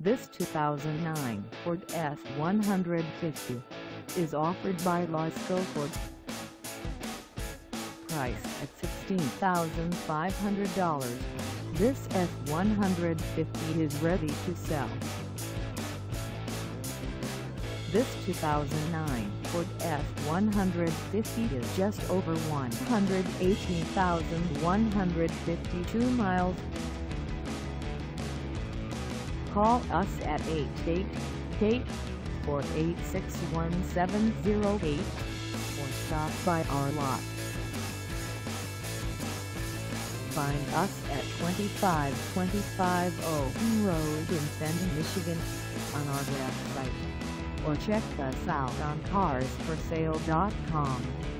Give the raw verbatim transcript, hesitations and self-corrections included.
This two thousand nine Ford F one fifty is offered by LASCO Ford. Priced at sixteen thousand five hundred dollars, this F one fifty is ready to sell. This two thousand nine Ford F one fifty is just over one hundred eighteen thousand one hundred fifty-two miles. Call us at eight eight eight, four eight six, one seven zero eight or stop by our lot. Find us at twenty-five twenty-five Owen Road in Fenton, Michigan on our website, or check us out on cars for sale dot com.